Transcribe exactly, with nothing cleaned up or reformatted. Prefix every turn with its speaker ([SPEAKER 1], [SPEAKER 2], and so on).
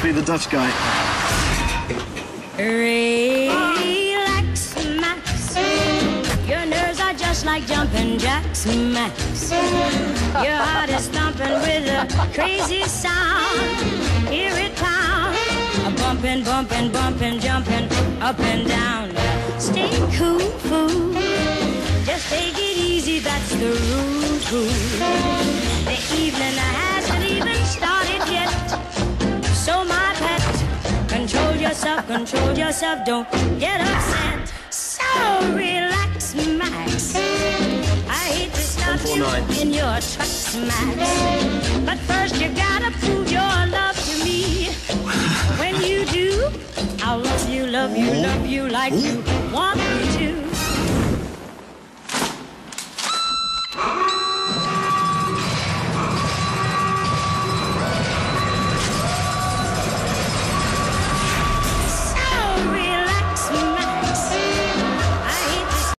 [SPEAKER 1] be the Dutch guy.
[SPEAKER 2] Relax, Max. Your nerves are just like jumping jacks, Max. Your heart is thumping with a crazy sound. Hear it pound. A bumping, bumping, bumping, jumping up and down. Stay cool, fool. Just take it easy, that's the rule, fool. The evening hasn't even started yet. So my pet, control yourself, control yourself, don't get upset. So relax, Max. I hate to stop you in your tracks, Max. But first you gotta prove your love to me. When you do, I'll love you, love you, love you like you want me to.